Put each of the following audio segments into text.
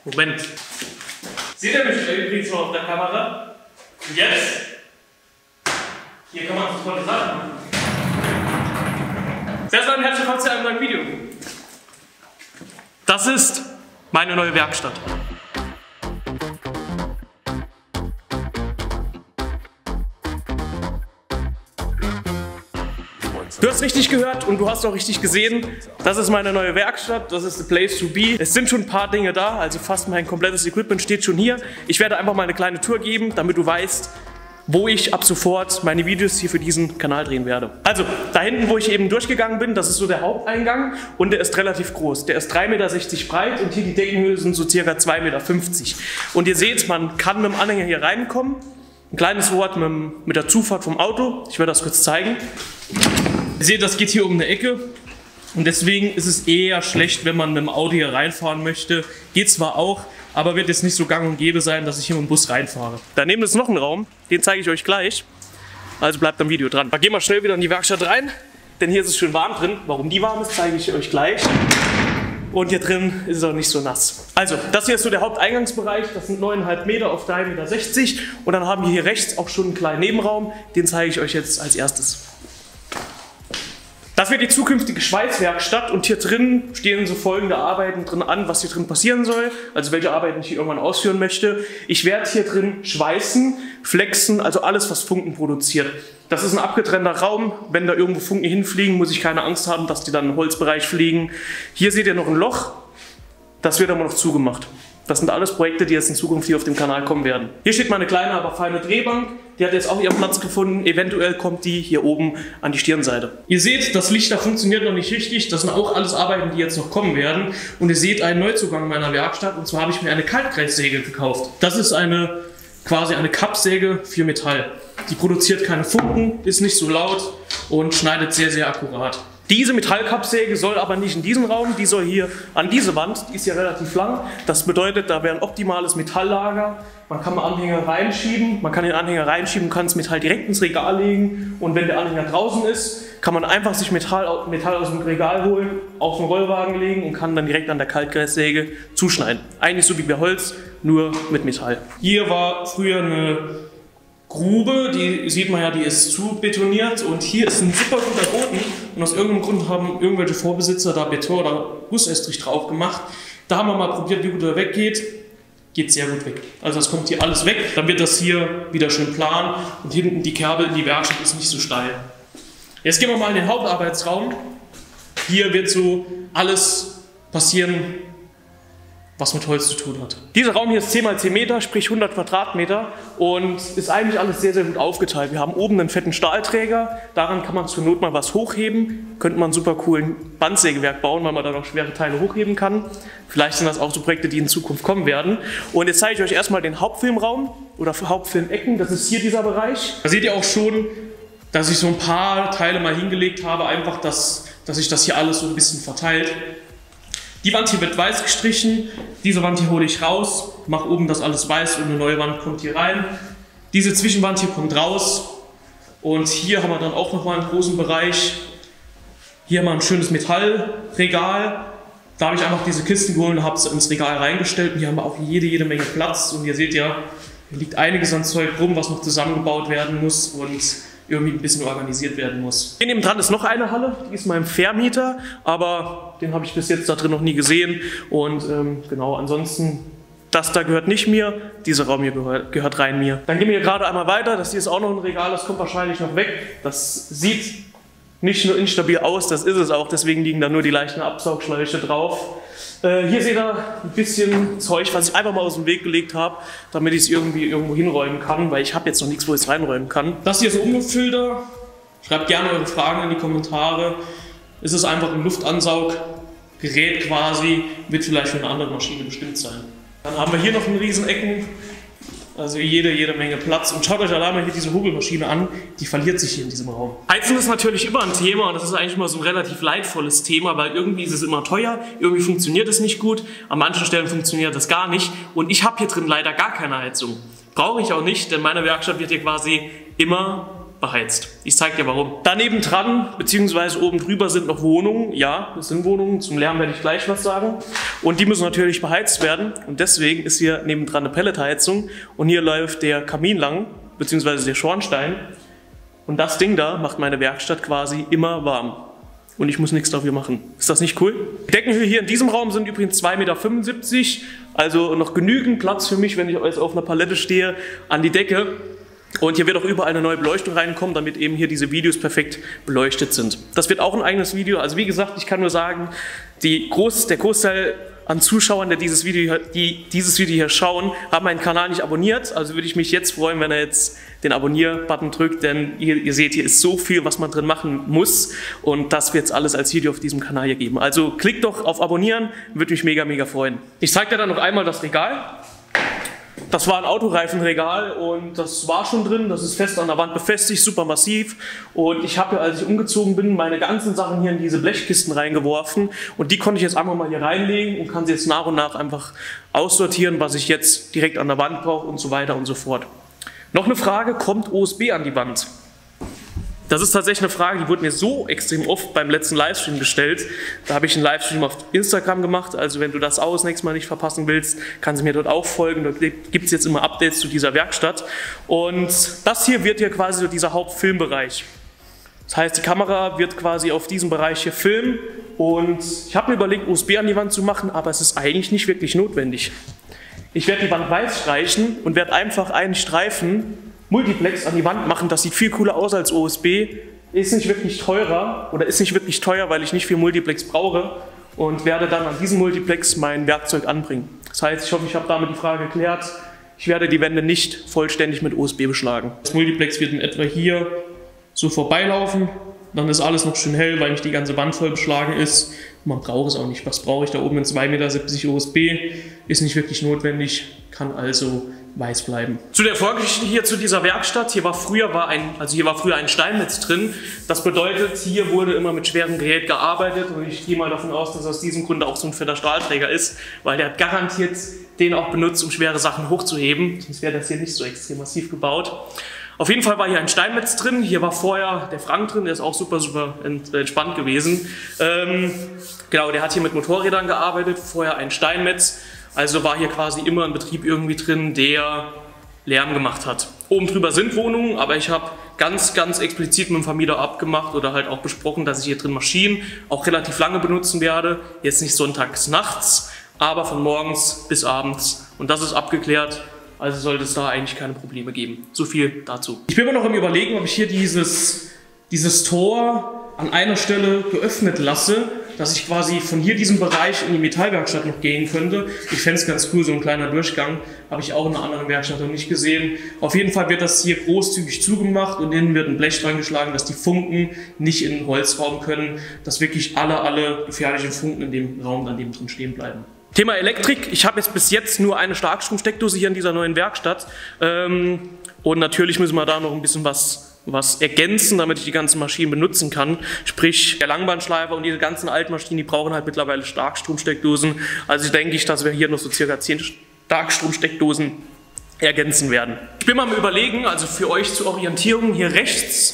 Moment. Seht ihr mich übrigens noch auf der Kamera? Und jetzt? Hier kann man sofort die Sachen machen. Sehr, sehr herzlich willkommen zu einem neuen Video. Das ist meine neue Werkstatt. Du hast richtig gehört und du hast auch richtig gesehen, das ist meine neue Werkstatt, das ist the place to be. Es sind schon ein paar Dinge da, also fast mein komplettes Equipment steht schon hier. Ich werde einfach mal eine kleine Tour geben, damit du weißt, wo ich ab sofort meine Videos hier für diesen Kanal drehen werde. Also, da hinten, wo ich eben durchgegangen bin, das ist so der Haupteingang und der ist relativ groß. Der ist 3,60 Meter breit und hier die Deckenhöhe sind so circa 2,50 Meter. Und ihr seht, man kann mit dem Anhänger hier reinkommen. Ein kleines Wort mit der Zufahrt vom Auto. Ich werde das kurz zeigen. Ihr seht, das geht hier um eine Ecke und deswegen ist es eher schlecht, wenn man mit dem Auto hier reinfahren möchte. Geht zwar auch, aber wird jetzt nicht so gang und gäbe sein, dass ich hier mit dem Bus reinfahre. Daneben ist noch ein Raum, den zeige ich euch gleich. Also bleibt am Video dran. Gehen wir schnell wieder in die Werkstatt rein, denn hier ist es schön warm drin. Warum die warm ist, zeige ich euch gleich. Und hier drin ist es auch nicht so nass. Also, das hier ist so der Haupteingangsbereich. Das sind 9,5 Meter auf 3,60 Meter. Und dann haben wir hier rechts auch schon einen kleinen Nebenraum. Den zeige ich euch jetzt als erstes. Das wird die zukünftige Schweißwerkstatt und hier drin stehen so folgende Arbeiten drin an, was hier drin passieren soll, also welche Arbeiten ich hier irgendwann ausführen möchte. Ich werde hier drin schweißen, flexen, also alles, was Funken produziert. Das ist ein abgetrennter Raum, wenn da irgendwo Funken hinfliegen, muss ich keine Angst haben, dass die dann im Holzbereich fliegen. Hier seht ihr noch ein Loch, das wird aber noch zugemacht. Das sind alles Projekte, die jetzt in Zukunft hier auf dem Kanal kommen werden. Hier steht meine kleine, aber feine Drehbank. Die hat jetzt auch ihren Platz gefunden. Eventuell kommt die hier oben an die Stirnseite. Ihr seht, das Licht da funktioniert noch nicht richtig. Das sind auch alles Arbeiten, die jetzt noch kommen werden. Und ihr seht einen Neuzugang meiner Werkstatt. Und zwar habe ich mir eine Kaltkreissäge gekauft. Das ist quasi eine Kappsäge für Metall. Die produziert keine Funken, ist nicht so laut und schneidet sehr, sehr akkurat. Diese Metallkappsäge soll aber nicht in diesen Raum, die soll hier an diese Wand, die ist ja relativ lang. Das bedeutet, da wäre ein optimales Metalllager. Man kann mal Anhänger reinschieben, man kann den Anhänger reinschieben, kann das Metall direkt ins Regal legen und wenn der Anhänger draußen ist, kann man einfach sich Metall aus dem Regal holen, auf den Rollwagen legen und kann dann direkt an der Kaltkreissäge zuschneiden. Eigentlich so wie bei Holz, nur mit Metall. Hier war früher eine Grube, die sieht man ja, die ist zu betoniert und hier ist ein super guter Boden und aus irgendeinem Grund haben irgendwelche Vorbesitzer da Beton oder Gussestrich drauf gemacht. Da haben wir mal probiert, wie gut er weggeht. Geht sehr gut weg. Also das kommt hier alles weg, dann wird das hier wieder schön plan und hinten die Kerbe in die Werkstatt ist nicht so steil. Jetzt gehen wir mal in den Hauptarbeitsraum. Hier wird so alles passieren, was mit Holz zu tun hat. Dieser Raum hier ist 10 x 10 Meter, sprich 100 Quadratmeter und ist eigentlich alles sehr, sehr gut aufgeteilt. Wir haben oben einen fetten Stahlträger, daran kann man zur Not mal was hochheben. Könnte man ein super coolen Bandsägewerk bauen, weil man da noch schwere Teile hochheben kann. Vielleicht sind das auch so Projekte, die in Zukunft kommen werden. Und jetzt zeige ich euch erstmal den Hauptfilmraum oder Hauptfilmecken, das ist hier dieser Bereich. Da seht ihr auch schon, dass ich so ein paar Teile mal hingelegt habe, einfach, dass sich das hier alles so ein bisschen verteilt. Die Wand hier wird weiß gestrichen, diese Wand hier hole ich raus, mache oben das alles weiß und eine neue Wand kommt hier rein. Diese Zwischenwand hier kommt raus und hier haben wir dann auch nochmal einen großen Bereich. Hier haben wir ein schönes Metallregal, da habe ich einfach diese Kisten geholt und habe sie ins Regal reingestellt und hier haben wir auch jede Menge Platz und ihr seht ja, hier liegt einiges an Zeug rum, was noch zusammengebaut werden muss und irgendwie ein bisschen organisiert werden muss. Hier nebendran ist noch eine Halle, die ist mein Vermieter, aber den habe ich bis jetzt da drin noch nie gesehen und genau, ansonsten, das da gehört nicht mir, dieser Raum hier gehört rein mir. Dann gehen wir hier gerade einmal weiter, das hier ist auch noch ein Regal, das kommt wahrscheinlich noch weg, das sieht nicht nur instabil aus, das ist es auch, deswegen liegen da nur die leichten Absaugschläuche drauf. Hier seht ihr ein bisschen Zeug, was ich einfach mal aus dem Weg gelegt habe, damit ich es irgendwo hinräumen kann, weil ich habe jetzt noch nichts, wo ich es reinräumen kann. Das hier ist ein Umluftfilter. Schreibt gerne eure Fragen in die Kommentare. Es ist einfach ein Luftansauggerät quasi, wird vielleicht für eine andere Maschine bestimmt sein. Dann haben wir hier noch einen riesen Ecken, also jede Menge Platz. Und schaut euch allein mal hier diese Hobelmaschine an, die verliert sich hier in diesem Raum. Heizen ist natürlich immer ein Thema und das ist eigentlich immer so ein relativ leidvolles Thema, weil irgendwie ist es immer teuer, irgendwie funktioniert es nicht gut, an manchen Stellen funktioniert das gar nicht und ich habe hier drin leider gar keine Heizung. Brauche ich auch nicht, denn meine Werkstatt wird hier quasi immer beheizt. Ich zeige dir warum. Daneben dran, beziehungsweise oben drüber sind noch Wohnungen. Ja, das sind Wohnungen. Zum Lärm werde ich gleich was sagen. Und die müssen natürlich beheizt werden. Und deswegen ist hier nebendran eine Pelletheizung. Und hier läuft der Kamin lang, beziehungsweise der Schornstein. Und das Ding da macht meine Werkstatt quasi immer warm. Und ich muss nichts dafür machen. Ist das nicht cool? Die Deckenhöhe hier in diesem Raum sind übrigens 2,75 Meter. Also noch genügend Platz für mich, wenn ich jetzt auf einer Palette stehe, an die Decke. Und hier wird auch überall eine neue Beleuchtung reinkommen, damit eben hier diese Videos perfekt beleuchtet sind. Das wird auch ein eigenes Video. Also wie gesagt, ich kann nur sagen, der Großteil an Zuschauern, die dieses Video hier schauen, haben meinen Kanal nicht abonniert. Also würde ich mich jetzt freuen, wenn er jetzt den Abonnier-Button drückt, denn ihr seht, hier ist so viel, was man drin machen muss. Und das wird es alles als Video auf diesem Kanal hier geben. Also klickt doch auf Abonnieren, würde mich mega, mega freuen. Ich zeige dir dann noch einmal das Regal. Das war ein Autoreifenregal und das war schon drin, das ist fest an der Wand befestigt, super massiv. Und ich habe, als ich umgezogen bin, meine ganzen Sachen hier in diese Blechkisten reingeworfen und die konnte ich jetzt einfach mal hier reinlegen und kann sie jetzt nach und nach einfach aussortieren, was ich jetzt direkt an der Wand brauche und so weiter und so fort. Noch eine Frage, kommt OSB an die Wand? Das ist tatsächlich eine Frage, die wurde mir so extrem oft beim letzten Livestream gestellt. Da habe ich einen Livestream auf Instagram gemacht, also wenn du das auch das nächste Mal nicht verpassen willst, kannst du mir dort auch folgen. Dort gibt es jetzt immer Updates zu dieser Werkstatt. Und das hier wird hier quasi so dieser Hauptfilmbereich. Das heißt, die Kamera wird quasi auf diesem Bereich hier filmen und ich habe mir überlegt, USB an die Wand zu machen, aber es ist eigentlich nicht wirklich notwendig. Ich werde die Wand weiß streichen und werde einfach einen Streifen Multiplex an die Wand machen, das sieht viel cooler aus als OSB, ist nicht wirklich teurer oder ist nicht wirklich teuer, weil ich nicht viel Multiplex brauche und werde dann an diesem Multiplex mein Werkzeug anbringen. Das heißt, ich hoffe, ich habe damit die Frage geklärt. Ich werde die Wände nicht vollständig mit OSB beschlagen. Das Multiplex wird in etwa hier so vorbeilaufen, dann ist alles noch schön hell, weil nicht die ganze Wand voll beschlagen ist. Man braucht es auch nicht. Was brauche ich da oben in 2,70 Meter OSB? Ist nicht wirklich notwendig, kann also weiß bleiben. Zu der Vorgeschichte hier zu dieser Werkstatt. Hier war früher ein Steinmetz drin. Das bedeutet, hier wurde immer mit schwerem Gerät gearbeitet und ich gehe mal davon aus, dass aus diesem Grunde auch so ein fetter Stahlträger ist, weil der hat garantiert den auch benutzt, um schwere Sachen hochzuheben. Sonst wäre das hier nicht so extrem massiv gebaut. Auf jeden Fall war hier ein Steinmetz drin. Hier war vorher der Frank drin, der ist auch super, super entspannt gewesen. Genau, der hat hier mit Motorrädern gearbeitet, vorher ein Steinmetz. Also war hier quasi immer ein Betrieb irgendwie drin, der Lärm gemacht hat. Oben drüber sind Wohnungen, aber ich habe ganz explizit mit dem Vermieter abgemacht oder halt auch besprochen, dass ich hier drin Maschinen auch relativ lange benutzen werde. Jetzt nicht sonntags nachts, aber von morgens bis abends. Und das ist abgeklärt. Also sollte es da eigentlich keine Probleme geben. So viel dazu. Ich bin immer noch am Überlegen, ob ich hier dieses Tor an einer Stelle geöffnet lasse, dass ich quasi von hier diesem Bereich in die Metallwerkstatt noch gehen könnte. Ich fände es ganz cool, so ein kleiner Durchgang. Habe ich auch in einer anderen Werkstatt noch nicht gesehen. Auf jeden Fall wird das hier großzügig zugemacht und innen wird ein Blech dran geschlagen, dass die Funken nicht in den Holzraum können, dass wirklich alle gefährlichen Funken in dem Raum dann drin stehen bleiben. Thema Elektrik. Ich habe jetzt bis jetzt nur eine Starkstromsteckdose hier in dieser neuen Werkstatt. Und natürlich müssen wir da noch ein bisschen was ergänzen, damit ich die ganzen Maschinen benutzen kann. Sprich, der Langbandschleifer und diese ganzen alten Maschinen, die brauchen halt mittlerweile Starkstromsteckdosen. Also denke ich, dass wir hier noch so circa 10 Starkstromsteckdosen ergänzen werden. Ich bin mal am Überlegen, also für euch zur Orientierung, hier rechts,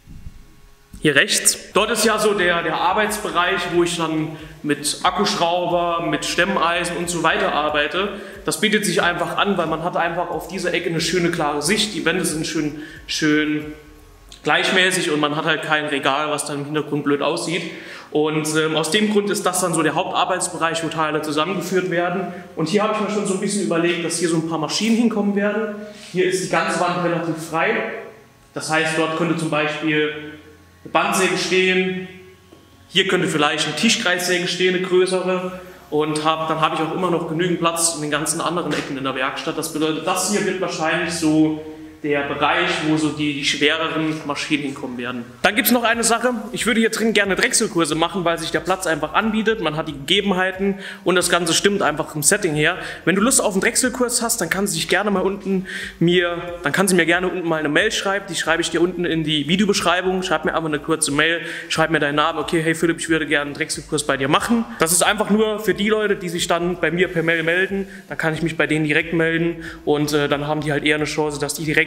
dort ist ja so der Arbeitsbereich, wo ich dann mit Akkuschrauber, mit Stemmeisen und so weiter arbeite. Das bietet sich einfach an, weil man hat einfach auf dieser Ecke eine schöne, klare Sicht. Die Wände sind schön gleichmäßig und man hat halt kein Regal, was dann im Hintergrund blöd aussieht. Und aus dem Grund ist das dann so der Hauptarbeitsbereich, wo Teile zusammengeführt werden. Und hier habe ich mir schon so ein bisschen überlegt, dass hier so ein paar Maschinen hinkommen werden. Hier ist die ganze Wand relativ frei. Das heißt, dort könnte zum Beispiel eine Bandsäge stehen. Hier könnte vielleicht eine Tischkreissäge stehen, eine größere. Und dann habe ich auch immer noch genügend Platz in den ganzen anderen Ecken in der Werkstatt. Das bedeutet, das hier wird wahrscheinlich so der Bereich, wo so die schwereren Maschinen hinkommen werden. Dann gibt es noch eine Sache. Ich würde hier drin gerne Drechselkurse machen, weil sich der Platz einfach anbietet. Man hat die Gegebenheiten und das Ganze stimmt einfach im Setting her. Wenn du Lust auf einen Drechselkurs hast, dann kannst du gerne mir gerne unten mal eine Mail schreiben. Die schreibe ich dir unten in die Videobeschreibung. Schreib mir einfach eine kurze Mail, schreib mir deinen Namen. Okay, hey Philipp, ich würde gerne einen Drechselkurs bei dir machen. Das ist einfach nur für die Leute, die sich dann bei mir per Mail melden. Dann kann ich mich bei denen direkt melden und dann haben die halt eher eine Chance, dass die direkt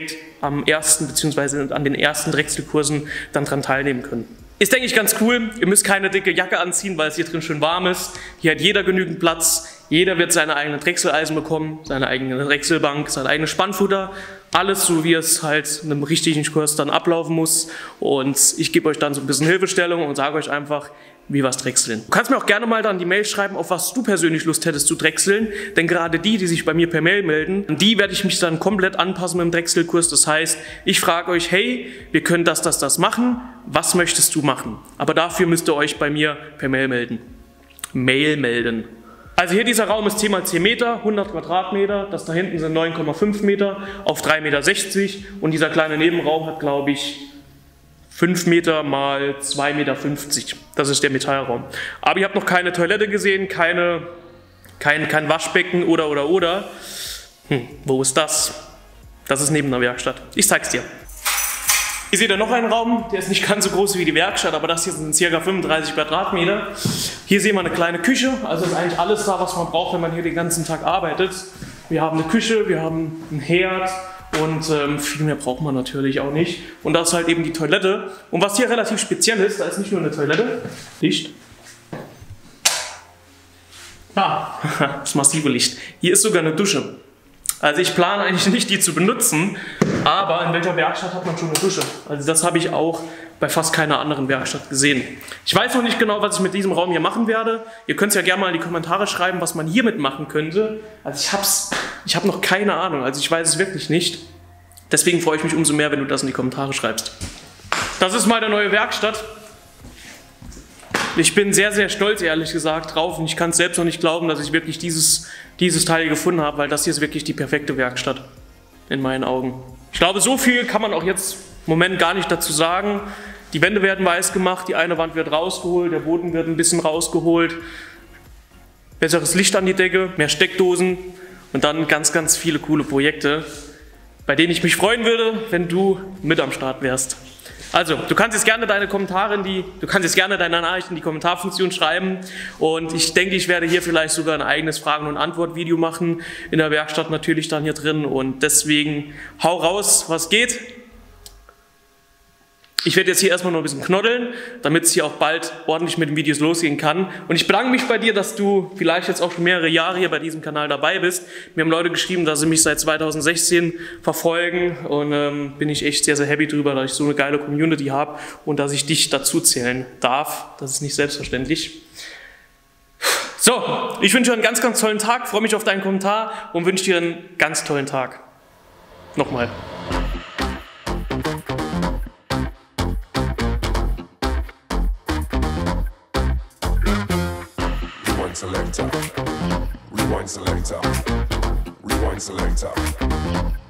direkt am ersten bzw. an den ersten Drechselkursen dann dran teilnehmen können. Ist, denke ich, ganz cool. Ihr müsst keine dicke Jacke anziehen, weil es hier drin schön warm ist. Hier hat jeder genügend Platz. Jeder wird seine eigenen Drechseleisen bekommen, seine eigene Drechselbank, sein eigenes Spannfutter. Alles so, wie es halt in einem richtigen Kurs dann ablaufen muss. Und ich gebe euch dann so ein bisschen Hilfestellung und sage euch einfach, wie was drechseln. Du kannst mir auch gerne mal dann die Mail schreiben, auf was du persönlich Lust hättest zu drechseln. Denn gerade die sich bei mir per Mail melden, an die werde ich mich dann komplett anpassen mit dem Drechselkurs. Das heißt, ich frage euch, hey, wir können das machen. Was möchtest du machen? Aber dafür müsst ihr euch bei mir per Mail melden. Also hier dieser Raum ist 10 x 10 Meter, 100 Quadratmeter. Das da hinten sind 9,5 Meter auf 3,60 Meter. Und dieser kleine Nebenraum hat, glaube ich, 5 Meter mal 2,50 Meter. Das ist der Metallraum. Aber ihr habt noch keine Toilette gesehen, kein Waschbecken oder. Wo ist das? Das ist neben der Werkstatt. Ich zeig's dir. Hier seht ihr noch einen Raum, der ist nicht ganz so groß wie die Werkstatt, aber das hier sind ca. 35 Quadratmeter. Hier sehen wir eine kleine Küche, also ist eigentlich alles da, was man braucht, wenn man hier den ganzen Tag arbeitet. Wir haben eine Küche, wir haben einen Herd und viel mehr braucht man natürlich auch nicht. Und das ist halt eben die Toilette. Und was hier relativ speziell ist, da ist nicht nur eine Toilette, Licht. Das massive Licht. Hier ist sogar eine Dusche. Also ich plane eigentlich nicht, die zu benutzen, aber in welcher Werkstatt hat man schon eine Dusche? Also das habe ich auch bei fast keiner anderen Werkstatt gesehen. Ich weiß noch nicht genau, was ich mit diesem Raum hier machen werde. Ihr könnt es ja gerne mal in die Kommentare schreiben, was man hiermit machen könnte. Also ich habe noch keine Ahnung, also ich weiß es wirklich nicht. Deswegen freue ich mich umso mehr, wenn du das in die Kommentare schreibst. Das ist meine neue Werkstatt. Ich bin sehr, sehr stolz, ehrlich gesagt, drauf und ich kann es selbst noch nicht glauben, dass ich wirklich dieses Teil gefunden habe, weil das hier ist wirklich die perfekte Werkstatt in meinen Augen. Ich glaube, so viel kann man auch jetzt im Moment gar nicht dazu sagen. Die Wände werden weiß gemacht, die eine Wand wird rausgeholt, der Boden wird ein bisschen rausgeholt, besseres Licht an die Decke, mehr Steckdosen und dann ganz, ganz viele coole Projekte, bei denen ich mich freuen würde, wenn du mit am Start wärst. Also, du kannst jetzt gerne deine Nachrichten in die Kommentarfunktion schreiben und ich denke, ich werde hier vielleicht sogar ein eigenes Fragen- und Antwort-Video machen, in der Werkstatt natürlich dann hier drin und deswegen hau raus, was geht. Ich werde jetzt hier erstmal noch ein bisschen knoddeln, damit es hier auch bald ordentlich mit den Videos losgehen kann. Und ich bedanke mich bei dir, dass du vielleicht jetzt auch schon mehrere Jahre hier bei diesem Kanal dabei bist. Mir haben Leute geschrieben, dass sie mich seit 2016 verfolgen und bin ich echt sehr, sehr happy drüber, dass ich so eine geile Community habe und dass ich dich dazu zählen darf. Das ist nicht selbstverständlich. So, ich wünsche dir einen ganz, ganz tollen Tag, freue mich auf deinen Kommentar und wünsche dir einen ganz tollen Tag. Nochmal. Selector, rewind selector, rewind selector.